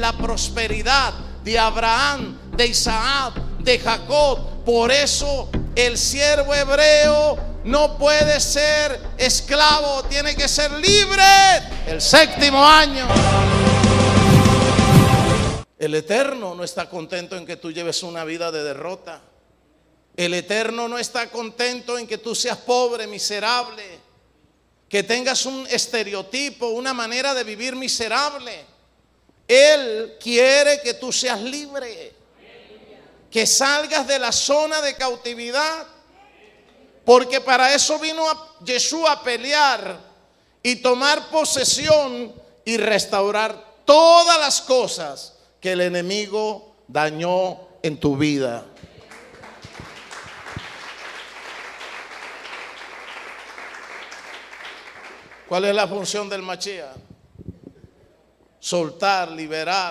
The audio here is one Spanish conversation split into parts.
la prosperidad de Abraham, de Isaac, de Jacob. Por eso el siervo hebreo no puede ser esclavo, tiene que ser libre el séptimo año. El Eterno no está contento en que tú lleves una vida de derrota. El Eterno no está contento en que tú seas pobre, miserable, que tengas un estereotipo, una manera de vivir miserable. Él quiere que tú seas libre, que salgas de la zona de cautividad, porque para eso vino Jesús a pelear y tomar posesión y restaurar todas las cosas que el enemigo dañó en tu vida. ¿Cuál es la función del Mashiach? Soltar, liberar,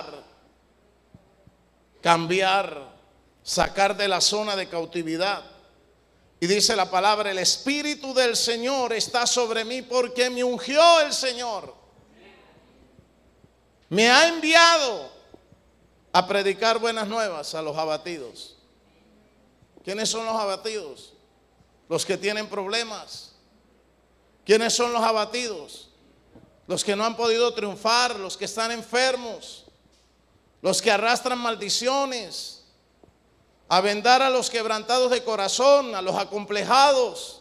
cambiar, sacar de la zona de cautividad. Y dice la palabra: el Espíritu del Señor está sobre mí porque me ungió el Señor. Me ha enviado a predicar buenas nuevas a los abatidos. ¿Quiénes son los abatidos? Los que tienen problemas. ¿Quiénes son los abatidos? Los que no han podido triunfar, los que están enfermos, los que arrastran maldiciones, a vendar a los quebrantados de corazón, a los acomplejados,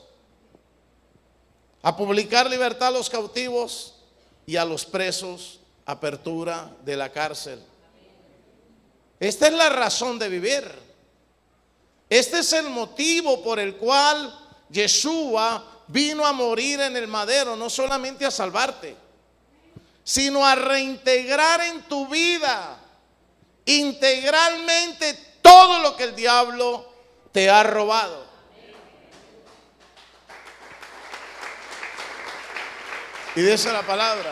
a publicar libertad a los cautivos y a los presos, apertura de la cárcel. Esta es la razón de vivir. Este es el motivo por el cual Yeshua vino a morir en el madero, no solamente a salvarte, sino a reintegrar en tu vida integralmente todo lo que el diablo te ha robado. Y dice la palabra,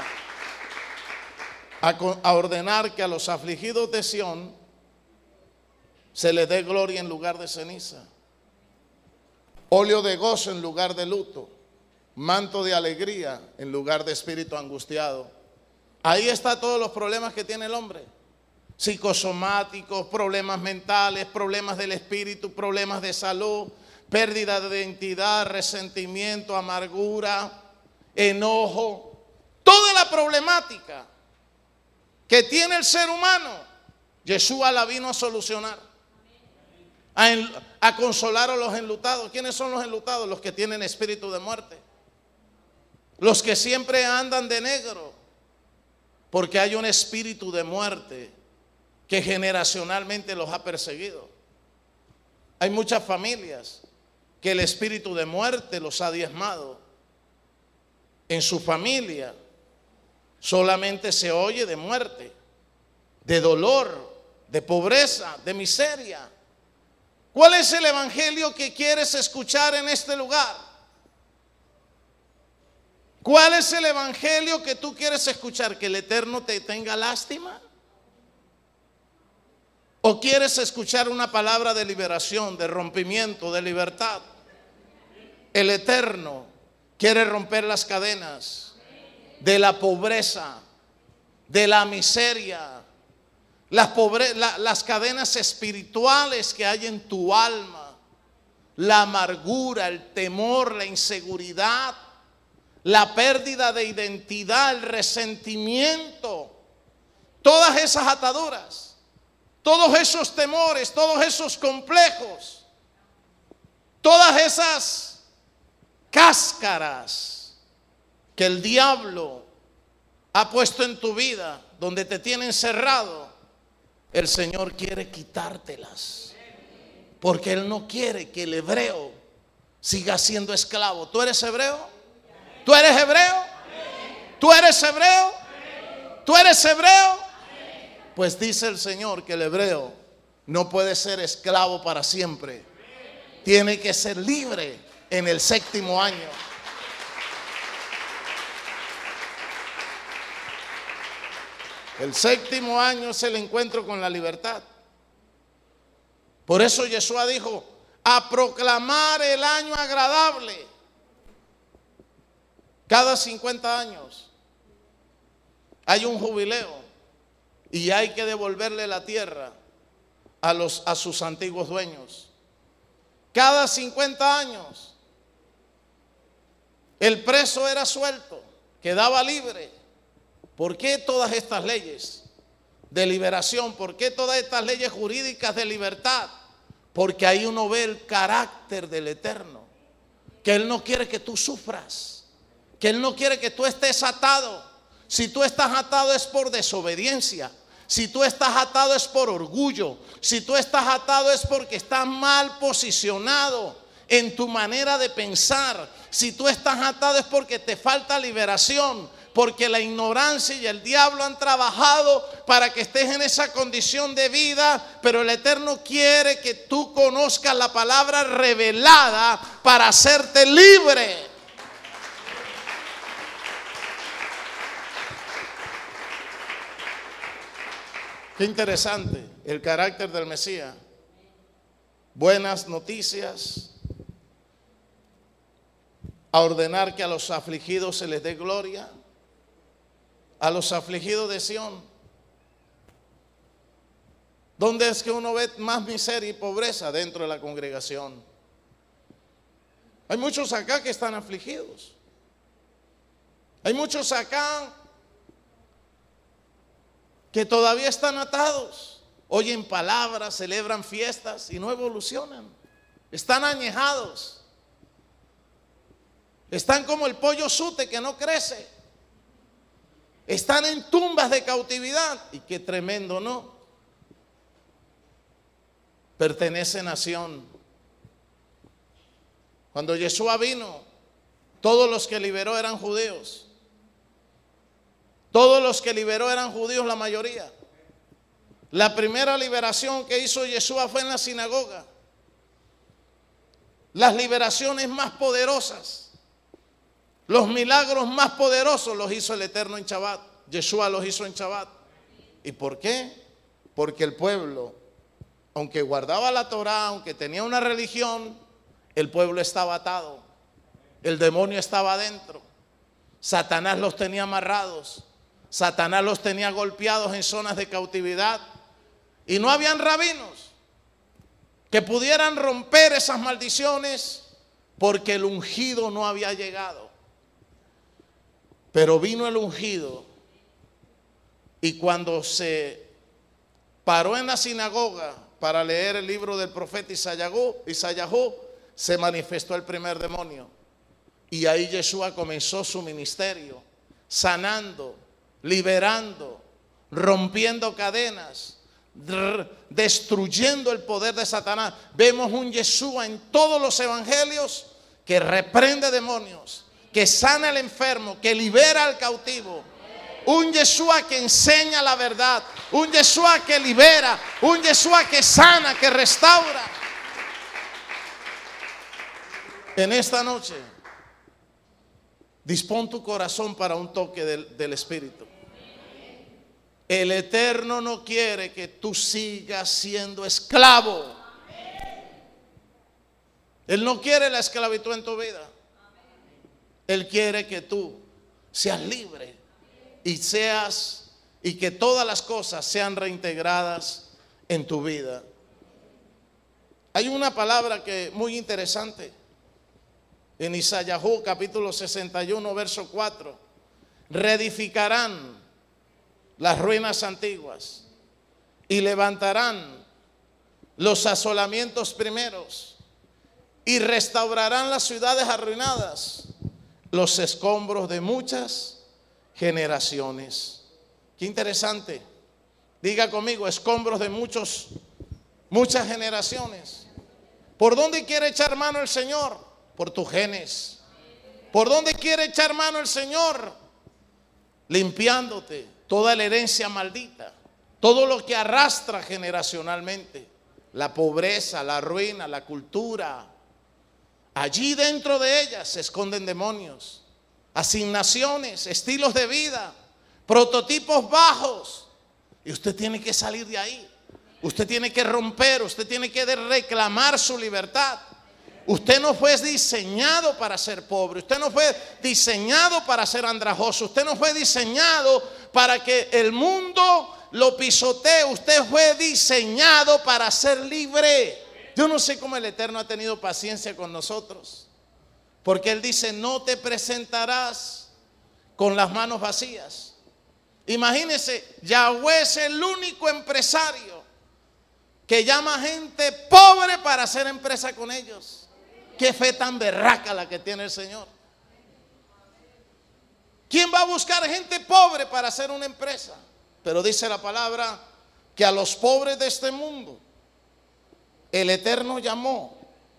a ordenar que a los afligidos de Sión se les dé gloria en lugar de ceniza, óleo de gozo en lugar de luto, manto de alegría en lugar de espíritu angustiado. Ahí está todos los problemas que tiene el hombre: psicosomáticos, problemas mentales, problemas del espíritu, problemas de salud, pérdida de identidad, resentimiento, amargura, enojo. Toda la problemática que tiene el ser humano, Yeshua la vino a solucionar, a consolar a los enlutados. ¿Quiénes son los enlutados? Los que tienen espíritu de muerte, los que siempre andan de negro, porque hay un espíritu de muerte que generacionalmente los ha perseguido. Hay muchas familias que el espíritu de muerte los ha diezmado. En su familia solamente se oye de muerte, de dolor, de pobreza, de miseria. ¿Cuál es el evangelio que quieres escuchar en este lugar? ¿Cuál es el evangelio que tú quieres escuchar? ¿Que el Eterno te tenga lástima? ¿O quieres escuchar una palabra de liberación, de rompimiento, de libertad? El Eterno quiere romper las cadenas de la pobreza, de la miseria, las cadenas espirituales que hay en tu alma, la amargura, el temor, la inseguridad, la pérdida de identidad, el resentimiento, todas esas ataduras, todos esos temores, todos esos complejos, todas esas cáscaras que el diablo ha puesto en tu vida, donde te tiene encerrado. El Señor quiere quitártelas, porque Él no quiere que el hebreo siga siendo esclavo. ¿Tú eres hebreo? ¿Tú eres hebreo? ¿Tú eres hebreo? ¿Tú eres hebreo? Pues dice el Señor que el hebreo no puede ser esclavo para siempre. Tiene que ser libre en el séptimo año. El séptimo año es el encuentro con la libertad. Por eso Yeshua dijo: a proclamar el año agradable. Cada 50 años hay un jubileo y hay que devolverle la tierra a sus antiguos dueños. Cada 50 años el preso era suelto, quedaba libre. ¿Por qué todas estas leyes de liberación? ¿Por qué todas estas leyes jurídicas de libertad? Porque ahí uno ve el carácter del Eterno, que Él no quiere que tú sufras, que Él no quiere que tú estés atado. Si tú estás atado es por desobediencia, si tú estás atado es por orgullo, si tú estás atado es porque estás mal posicionado en tu manera de pensar, si tú estás atado es porque te falta liberación, porque la ignorancia y el diablo han trabajado para que estés en esa condición de vida. Pero el Eterno quiere que tú conozcas la palabra revelada para hacerte libre. Qué interesante el carácter del Mesías. Buenas noticias, a ordenar que a los afligidos se les dé gloria, a los afligidos de Sión. ¿Dónde es que uno ve más miseria y pobreza? Dentro de la congregación. Hay muchos acá que están afligidos. Hay muchos acá que todavía están atados. Oyen palabras, celebran fiestas y no evolucionan. Están añejados. Están como el pollo sute que no crece. Están en tumbas de cautividad. Y qué tremendo, ¿no? Pertenecen a Sión. Cuando Yeshua vino, todos los que liberó eran judíos. Todos los que liberó eran judíos, la mayoría. La primera liberación que hizo Yeshua fue en la sinagoga. Las liberaciones más poderosas, los milagros más poderosos los hizo el Eterno en Shabbat. Yeshua los hizo en Shabbat. ¿Y por qué? Porque el pueblo, aunque guardaba la Torá, aunque tenía una religión, el pueblo estaba atado. El demonio estaba adentro. Satanás los tenía amarrados. Satanás los tenía golpeados en zonas de cautividad. Y no habían rabinos que pudieran romper esas maldiciones, porque el ungido no había llegado. Pero vino el ungido, y cuando se paró en la sinagoga para leer el libro del profeta Isayahu, se manifestó el primer demonio. Y ahí Yeshua comenzó su ministerio, sanando, liberando, rompiendo cadenas, destruyendo el poder de Satanás. Vemos un Yeshua en todos los evangelios que reprende demonios, que sana al enfermo, que libera al cautivo. Un Yeshua que enseña la verdad, un Yeshua que libera, un Yeshua que sana, que restaura. En esta noche, dispón tu corazón para un toque del Espíritu. El Eterno no quiere que tú sigas siendo esclavo. Él no quiere la esclavitud en tu vida. Él quiere que tú seas libre y que todas las cosas sean reintegradas en tu vida. Hay una palabra que muy interesante en Isayahu capítulo 61 verso 4. Reedificarán las ruinas antiguas y levantarán los asolamientos primeros y restaurarán las ciudades arruinadas, los escombros de muchas generaciones. Qué interesante. Diga conmigo, escombros de muchas generaciones. ¿Por dónde quiere echar mano el Señor? Por tus genes. ¿Por dónde quiere echar mano el Señor? Limpiándote toda la herencia maldita, todo lo que arrastra generacionalmente, la pobreza, la ruina, la cultura. Allí dentro de ellas se esconden demonios, asignaciones, estilos de vida, prototipos bajos. Y usted tiene que salir de ahí. Usted tiene que romper, usted tiene que reclamar su libertad. Usted no fue diseñado para ser pobre. Usted no fue diseñado para ser andrajoso. Usted no fue diseñado para que el mundo lo pisotee. Usted fue diseñado para ser libre. Yo no sé cómo el Eterno ha tenido paciencia con nosotros, porque Él dice: no te presentarás con las manos vacías. Imagínense, Yahweh es el único empresario que llama gente pobre para hacer empresa con ellos. Qué fe tan berraca la que tiene el Señor. ¿Quién va a buscar gente pobre para hacer una empresa? Pero dice la palabra que a los pobres de este mundo el Eterno llamó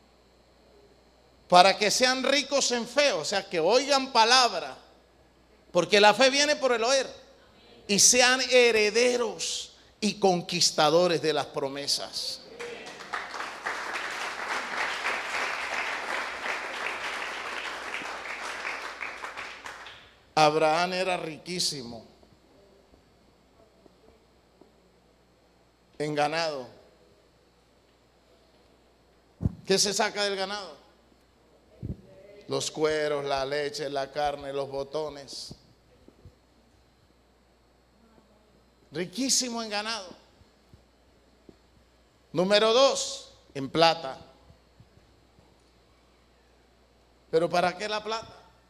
para que sean ricos en fe, o sea, que oigan palabra, porque la fe viene por el oír, y sean herederos y conquistadores de las promesas. Abraham era riquísimo en ganado. ¿Qué se saca del ganado? Los cueros, la leche, la carne, los botones. Riquísimo en ganado. Número 2, en plata. ¿Pero para qué la plata?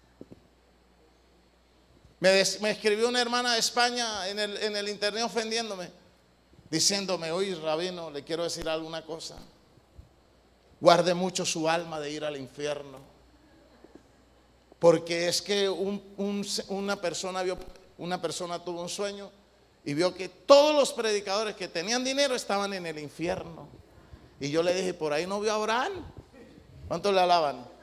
Me escribió una hermana de España en el internet ofendiéndome, diciéndome: oye, rabino, le quiero decir alguna cosa. Guarde mucho su alma de ir al infierno, porque es que una persona tuvo un sueño y vio que todos los predicadores que tenían dinero estaban en el infierno. Y yo le dije: por ahí no vio a Abraham. ¿Cuántos le alaban?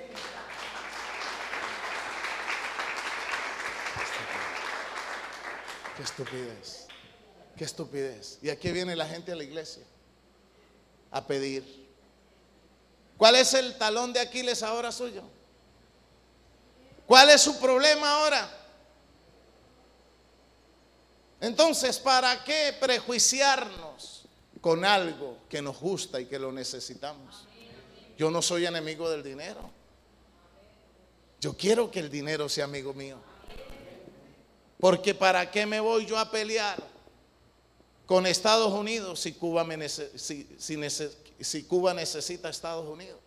Qué estupidez, qué estupidez. Y aquí viene la gente a la iglesia a pedir. ¿Cuál es el talón de Aquiles ahora suyo? ¿Cuál es su problema ahora? Entonces, ¿para qué prejuiciarnos con algo que nos gusta y que lo necesitamos? Yo no soy enemigo del dinero. Yo quiero que el dinero sea amigo mío. Porque ¿para qué me voy yo a pelear con Estados Unidos si Cuba necesita Estados Unidos?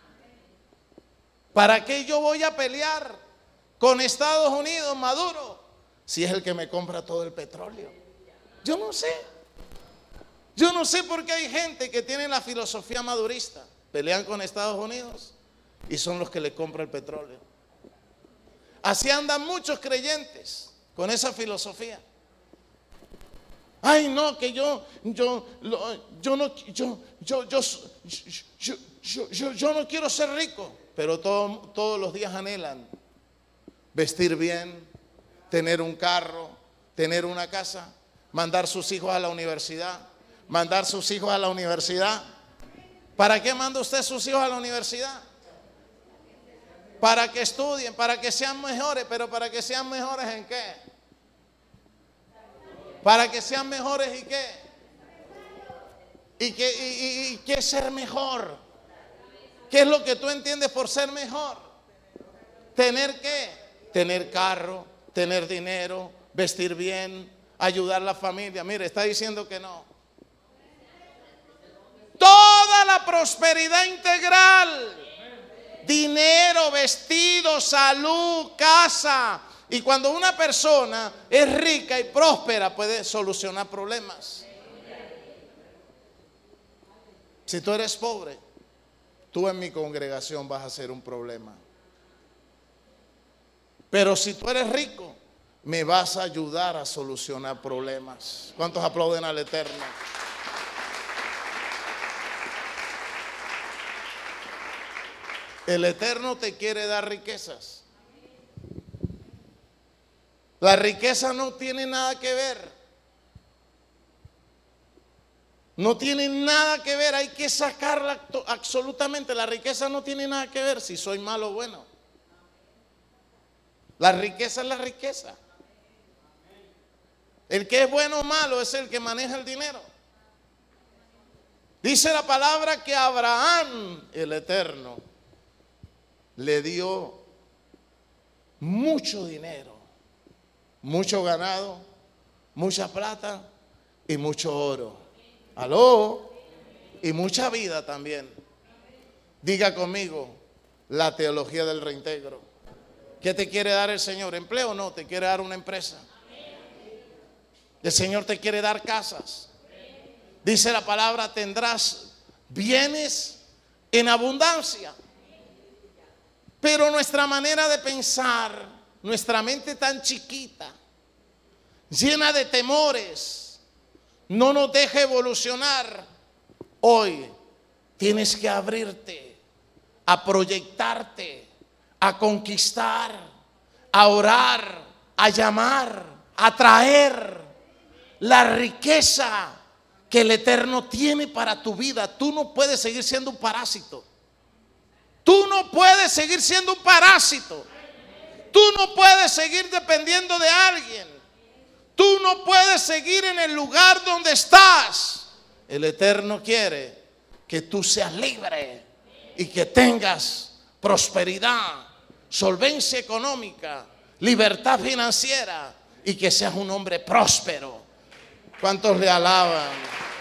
¿Para qué yo voy a pelear con Estados Unidos, Maduro, si es el que me compra todo el petróleo? Yo no sé. Yo no sé por qué hay gente que tiene la filosofía madurista. Pelean con Estados Unidos y son los que le compran el petróleo. Así andan muchos creyentes con esa filosofía. Ay, no, que yo no quiero ser rico, pero todos los días anhelan vestir bien, tener un carro, tener una casa, mandar sus hijos a la universidad, ¿Para qué manda usted sus hijos a la universidad? Para que estudien, para que sean mejores. ¿Pero para que sean mejores en qué? Para que sean mejores ¿y qué? ¿Y qué es ser mejor? ¿Qué es lo que tú entiendes por ser mejor? ¿Tener qué? Tener carro, tener dinero, vestir bien, ayudar a la familia. Mire, está diciendo que no. Toda la prosperidad integral. Dinero, vestido, salud, casa. Y cuando una persona es rica y próspera, puede solucionar problemas. Si tú eres pobre, tú en mi congregación vas a ser un problema. Pero si tú eres rico, me vas a ayudar a solucionar problemas. ¿Cuántos aplauden al Eterno? El Eterno te quiere dar riquezas. La riqueza no tiene nada que ver. No tiene nada que ver, hay que sacarla absolutamente. La riqueza no tiene nada que ver si soy malo o bueno. La riqueza es la riqueza. El que es bueno o malo es el que maneja el dinero. Dice la palabra que Abraham, el Eterno, le dio mucho dinero, mucho ganado, mucha plata y mucho oro. Aló. Y mucha vida también. Diga conmigo, la teología del reintegro. ¿Qué te quiere dar el Señor? ¿Empleo? No, te quiere dar una empresa. El Señor te quiere dar casas. Dice la palabra, tendrás bienes en abundancia. Pero nuestra manera de pensar, nuestra mente tan chiquita, llena de temores, no nos deja evolucionar. Hoy tienes que abrirte a proyectarte, a conquistar, a orar, a llamar, a traer la riqueza que el Eterno tiene para tu vida. Tú no puedes seguir siendo un parásito. Tú no puedes seguir siendo un parásito. Tú no puedes seguir dependiendo de alguien. Tú no puedes seguir en el lugar donde estás. El Eterno quiere que tú seas libre y que tengas prosperidad, solvencia económica, libertad financiera y que seas un hombre próspero. ¿Cuántos le alaban?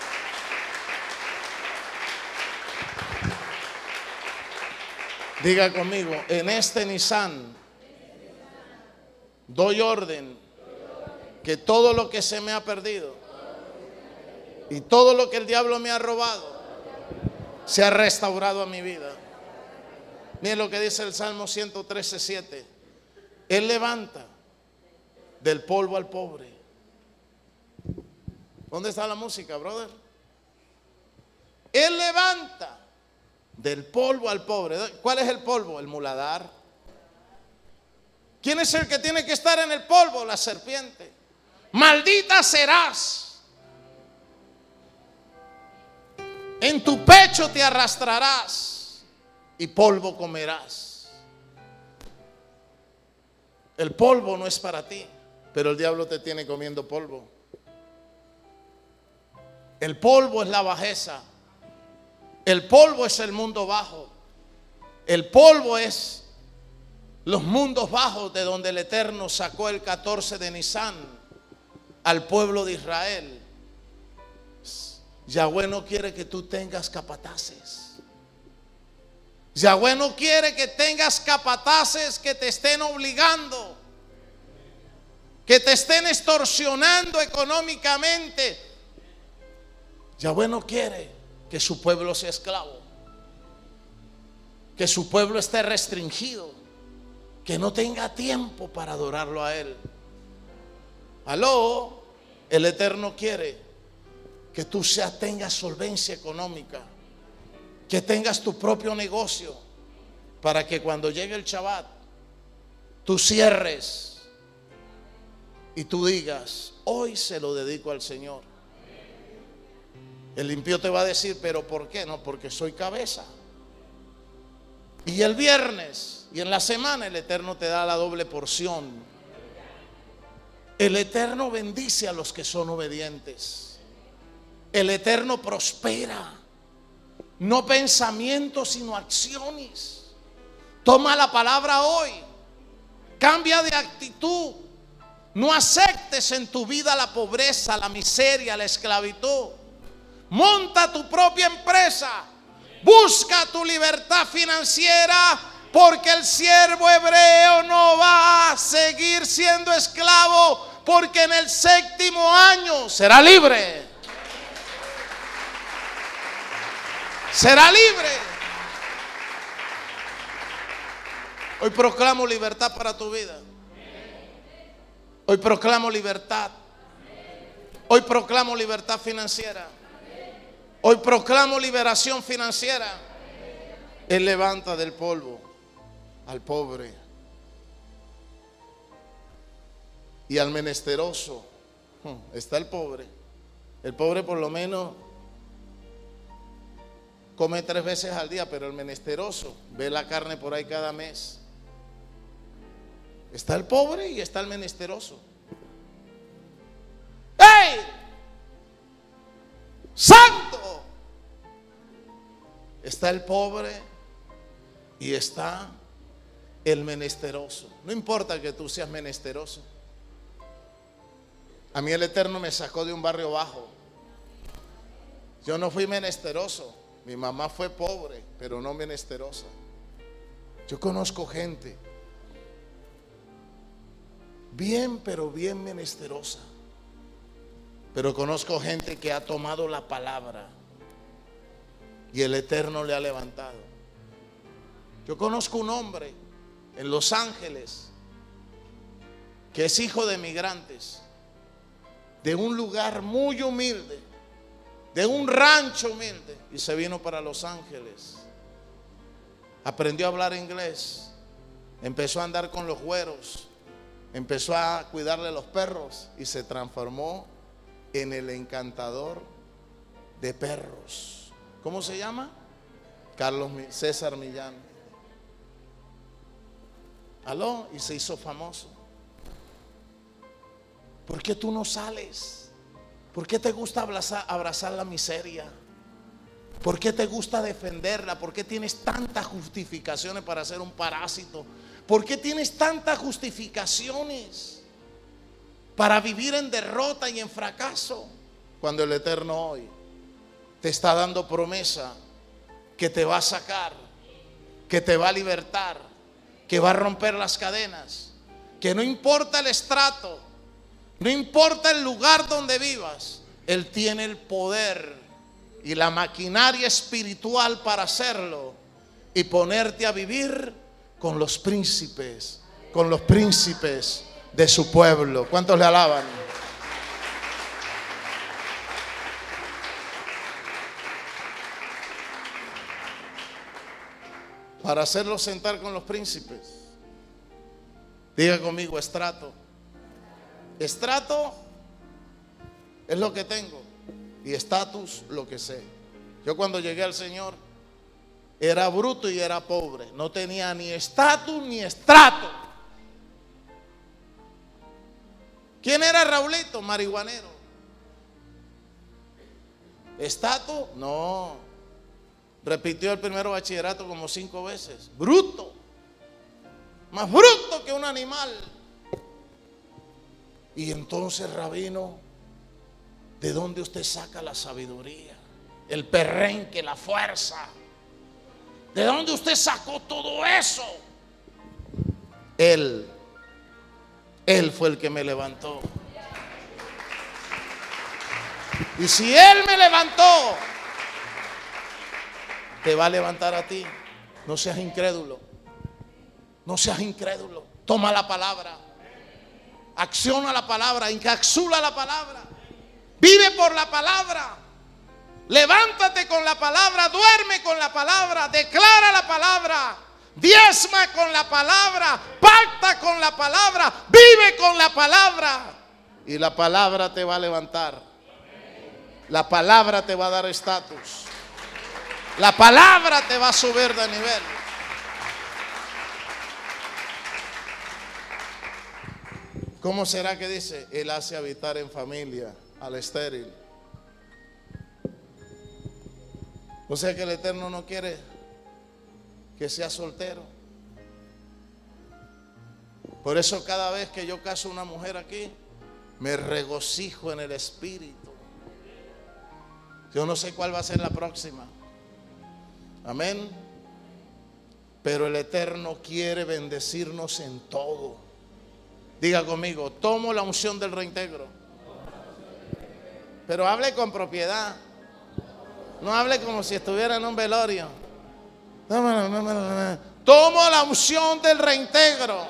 Diga conmigo, en este Nisán doy orden que todo lo que se me ha perdido y todo lo que el diablo me ha robado se ha restaurado a mi vida. Miren lo que dice el Salmo 113:7. Él levanta del polvo al pobre. ¿Dónde está la música, brother? Él levanta del polvo al pobre. ¿Cuál es el polvo? El muladar. ¿Quién es el que tiene que estar en el polvo? La serpiente. Maldita serás. En tu pecho te arrastrarás y polvo comerás. El polvo no es para ti, pero el diablo te tiene comiendo polvo. El polvo es la bajeza. El polvo es el mundo bajo. El polvo es los mundos bajos de donde el Eterno sacó el 14 de Nisán al pueblo de Israel. Yahweh no quiere que tú tengas capataces. Yahweh no quiere que tengas capataces que te estén obligando, que te estén extorsionando económicamente. Yahweh no quiere que su pueblo sea esclavo, que su pueblo esté restringido, que no tenga tiempo para adorarlo a Él. Aló, el Eterno quiere que tú tengas solvencia económica, que tengas tu propio negocio, para que cuando llegue el Shabbat tú cierres y tú digas: hoy se lo dedico al Señor. El impío te va a decir: ¿pero por qué? No, porque soy cabeza. Y el viernes y en la semana el Eterno te da la doble porción. El Eterno bendice a los que son obedientes. El Eterno prospera, no pensamientos sino acciones. Toma la palabra hoy, cambia de actitud. No aceptes en tu vida la pobreza, la miseria, la esclavitud. Monta tu propia empresa, busca tu libertad financiera, porque el siervo hebreo no va a seguir siendo esclavo, porque en el 7º año será libre. Será libre. Hoy proclamo libertad para tu vida. Hoy proclamo libertad. Hoy proclamo libertad financiera. Hoy proclamo liberación financiera. Él levanta del polvo al pobre y al menesteroso. Está el pobre. El pobre por lo menos come 3 veces al día, pero el menesteroso ve la carne por ahí cada mes. Está el pobre y está el menesteroso. ¡Ey! ¡Santo! Está el pobre y está el menesteroso. No importa que tú seas menesteroso. A mí el Eterno me sacó de un barrio bajo. Yo no fui menesteroso. Mi mamá fue pobre, pero no menesterosa. Yo conozco gente bien, pero bien menesterosa. Pero conozco gente que ha tomado la palabra y el Eterno le ha levantado. Yo conozco un hombre en Los Ángeles que es hijo de migrantes, de un lugar muy humilde, de un rancho humilde, y se vino para Los Ángeles. Aprendió a hablar inglés, empezó a andar con los güeros, empezó a cuidarle los perros y se transformó en el encantador de perros. ¿Cómo se llama? César Millán. Aló, y se hizo famoso. ¿Por qué tú no sales? ¿Por qué te gusta abrazar la miseria? ¿Por qué te gusta defenderla? ¿Por qué tienes tantas justificaciones para ser un parásito? ¿Por qué tienes tantas justificaciones para vivir en derrota y en fracaso? Cuando el Eterno hoy te está dando promesa que te va a sacar, que te va a libertar, que va a romper las cadenas, que no importa el estrato, no importa el lugar donde vivas, Él tiene el poder y la maquinaria espiritual para hacerlo y ponerte a vivir con los príncipes de su pueblo. ¿Cuántos le alaban? Para hacerlo sentar con los príncipes. Diga conmigo, estrato. Estrato es lo que tengo y estatus lo que sé. Yo cuando llegué al Señor era bruto y era pobre. No tenía ni estatus ni estrato. ¿Quién era Raulito? Marihuanero. ¿Estatus? No. Repitió el primero bachillerato como 5 veces. Bruto. Más bruto que un animal. Y entonces, rabino, ¿de dónde usted saca la sabiduría? El perrenque, la fuerza. ¿De dónde usted sacó todo eso? Él fue el que me levantó. Y si Él me levantó, te va a levantar a ti. No seas incrédulo. No seas incrédulo. Toma la palabra. Acciona la palabra. Encapsula la palabra. Vive por la palabra. Levántate con la palabra. Duerme con la palabra. Declara la palabra. Diezma con la palabra. Pacta con la palabra. Vive con la palabra. Y la palabra te va a levantar. La palabra te va a dar estatus. La palabra te va a subir de nivel. ¿Cómo será que dice? Él hace habitar en familia al estéril. O sea que el Eterno no quiere que sea soltero. Por eso cada vez que yo caso a una mujer aquí, me regocijo en el espíritu. Yo no sé cuál va a ser la próxima. Amén. Pero el Eterno quiere bendecirnos en todo. Diga conmigo, tomo la unción del reintegro. Pero hable con propiedad. No hable como si estuviera en un velorio. Tomo la unción del reintegro.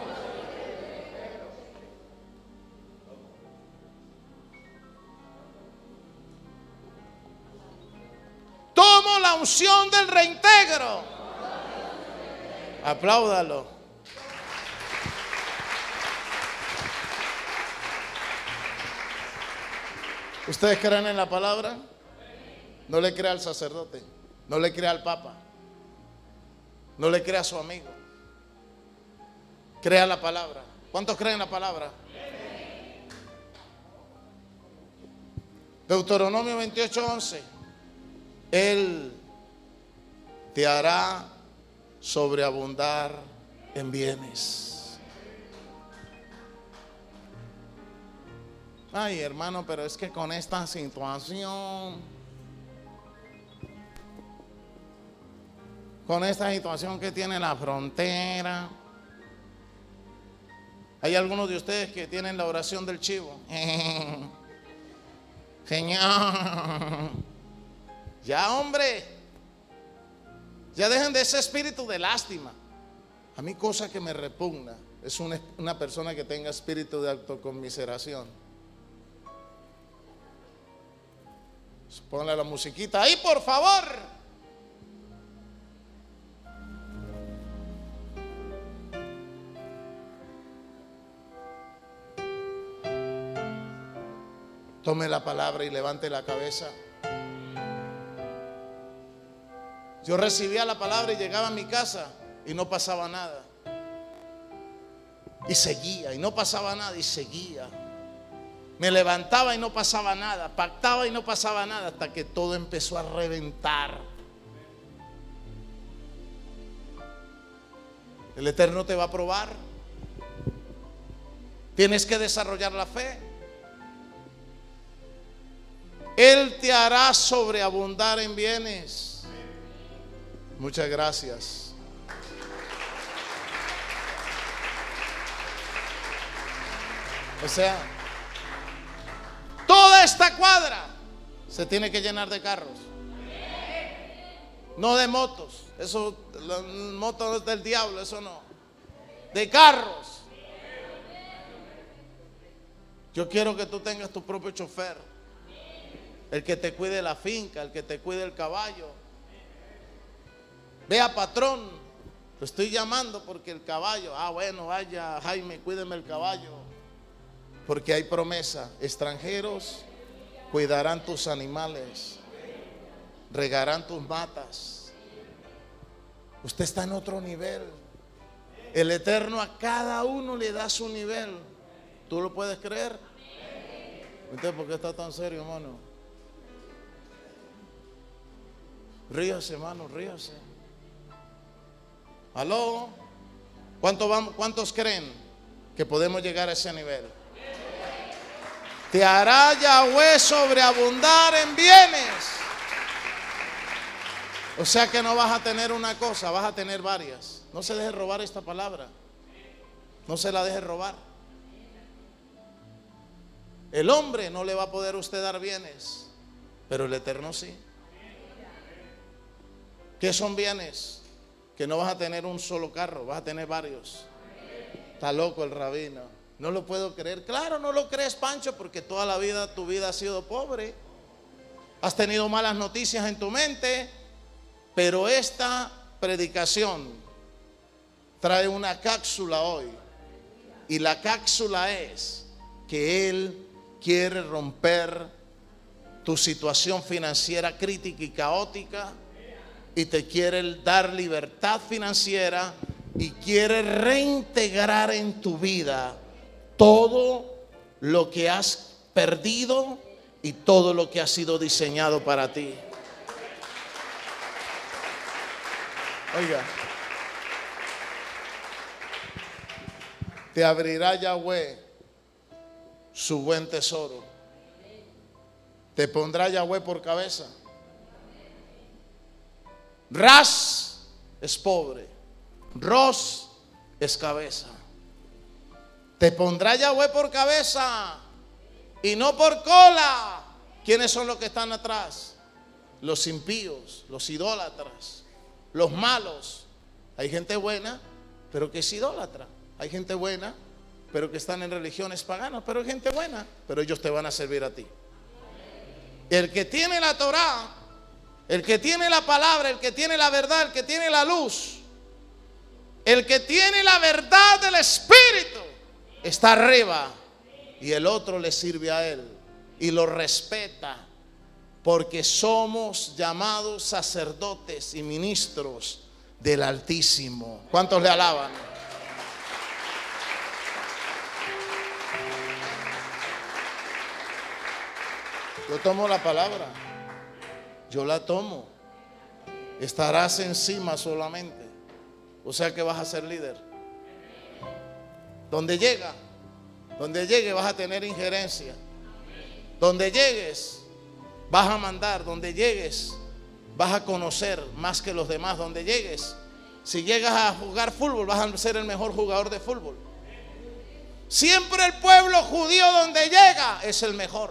Tomo la unción del reintegro. Apláudalo. ¿Ustedes creen en la palabra? No le crea al sacerdote. No le crea al papa. No le crea a su amigo. Crea la palabra. ¿Cuántos creen la palabra? Deuteronomio 28:11. Él te hará sobreabundar en bienes. Ay, hermano, pero es que con esta situación con esta situación que tiene la frontera. Hay algunos de ustedes que tienen la oración del chivo. Señor, ya hombre, ya dejen de ese espíritu de lástima. A mí cosa que me repugna es una persona que tenga espíritu de autoconmiseración. Ponle la musiquita ahí, por favor. Tome la palabra y levante la cabeza. Yo recibía la palabra y llegaba a mi casa y no pasaba nada. Y seguía, y no pasaba nada, y seguía. Me levantaba y no pasaba nada, pactaba y no pasaba nada, hasta que todo empezó a reventar. El Eterno te va a probar. Tienes que desarrollar la fe. Él te hará sobreabundar en bienes. Muchas gracias. O sea, toda esta cuadra se tiene que llenar de carros, no de motos. Eso, las motos del diablo, eso no. De carros. Yo quiero que tú tengas tu propio chofer, el que te cuide la finca, el que te cuide el caballo. Vea, patrón, lo estoy llamando porque el caballo, bueno, vaya Jaime, cuídeme el caballo. Porque hay promesa. Extranjeros cuidarán tus animales, regarán tus matas. Usted está en otro nivel. El Eterno a cada uno le da su nivel. ¿Tú lo puedes creer? Entonces, ¿por qué está tan serio, hermano? Ríase, hermano, ríase. ¿Aló? ¿Cuántos creen que podemos llegar a ese nivel? Te hará Yahweh sobreabundar en bienes. O sea que no vas a tener una cosa, vas a tener varias. No se deje robar esta palabra. No se la deje robar. El hombre no le va a poder a usted dar bienes, pero el Eterno sí. ¿Qué son bienes? Que no vas a tener un solo carro, vas a tener varios. Está loco el rabino. No lo puedo creer. Claro, no lo crees, Pancho, porque toda la vida tu vida ha sido pobre. Has tenido malas noticias en tu mente. Pero esta predicación trae una cápsula hoy. Y la cápsula es que Él quiere romper tu situación financiera crítica y caótica. Y te quiere dar libertad financiera. Y quiere reintegrar en tu vida todo lo que has perdido y todo lo que ha sido diseñado para ti. Oiga, te abrirá Yahweh su buen tesoro. Te pondrá Yahweh por cabeza. Ras es pobre, Ros es cabeza. Te pondrá Yahweh por cabeza y no por cola. ¿Quiénes son los que están atrás? Los impíos, los idólatras, los malos. Hay gente buena, pero que es idólatra. Hay gente buena, pero que están en religiones paganas. Pero hay gente buena, pero ellos te van a servir a ti. El que tiene la Torá, el que tiene la palabra, el que tiene la verdad, el que tiene la luz, el que tiene la verdad del Espíritu, está arriba. Y el otro le sirve a él y lo respeta, porque somos llamados sacerdotes y ministros del Altísimo. ¿Cuántos le alaban? Yo tomo la palabra, yo la tomo. Estarás encima solamente, o sea que vas a ser líder. Donde llegue vas a tener injerencia. Donde llegues vas a mandar. Donde llegues vas a conocer más que los demás donde llegues. Si llegas a jugar fútbol, vas a ser el mejor jugador de fútbol. Siempre el pueblo judío donde llega es el mejor.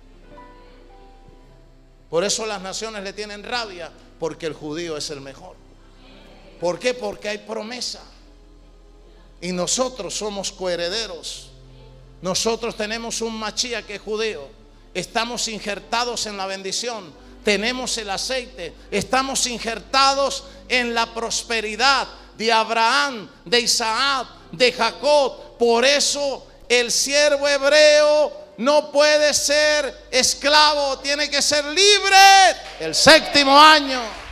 Por eso las naciones le tienen rabia, porque el judío es el mejor. ¿Por qué? Porque hay promesa. Y nosotros somos coherederos. Nosotros tenemos un Mashiach que es judío. Estamos injertados en la bendición. Tenemos el aceite. Estamos injertados en la prosperidad de Abraham, de Isaac, de Jacob. Por eso el siervo hebreo no puede ser esclavo, tiene que ser libre el 7º año.